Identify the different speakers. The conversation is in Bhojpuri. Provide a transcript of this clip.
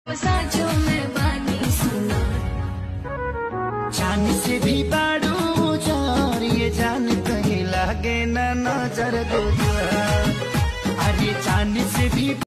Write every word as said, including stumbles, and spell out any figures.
Speaker 1: साचो में बानी सुना
Speaker 2: चांद से भी बाड़ू जार ये जान कहीं लागे ना नजर दो। अरे चांद से भी